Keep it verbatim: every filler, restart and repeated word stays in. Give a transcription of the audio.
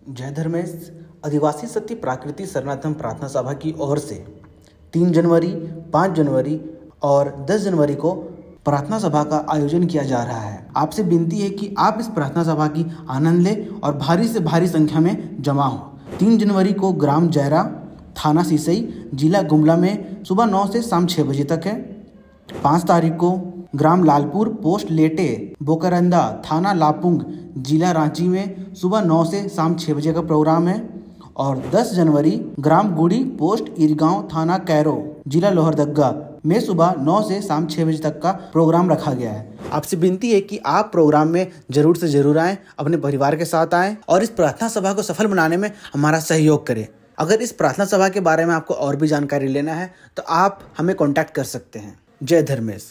जय धर्मेश आदिवासी सत्य प्राकृतिक शरणार्थम प्रार्थना सभा की ओर से तीन जनवरी, पाँच जनवरी और दस जनवरी को प्रार्थना सभा का आयोजन किया जा रहा है। आपसे विनती है कि आप इस प्रार्थना सभा की आनंद लें और भारी से भारी संख्या में जमा हो। तीन जनवरी को ग्राम जैरा, थाना सिसई, जिला गुमला में सुबह नौ से शाम छः बजे तक है। पाँच तारीख को ग्राम लालपुर, पोस्ट लेटे, बोकरंदा, थाना लापुंग, जिला रांची में सुबह नौ से शाम छः बजे का प्रोग्राम है। और दस जनवरी ग्राम गुड़ी, पोस्ट इरगांव, थाना कैरो, जिला लोहरदगा में सुबह नौ से शाम छः बजे तक का प्रोग्राम रखा गया है। आपसे विनती है कि आप प्रोग्राम में जरूर से जरूर आएँ, अपने परिवार के साथ आएँ और इस प्रार्थना सभा को सफल बनाने में हमारा सहयोग करें। अगर इस प्रार्थना सभा के बारे में आपको और भी जानकारी लेना है तो आप हमें कॉन्टैक्ट कर सकते हैं। जय धर्मेश।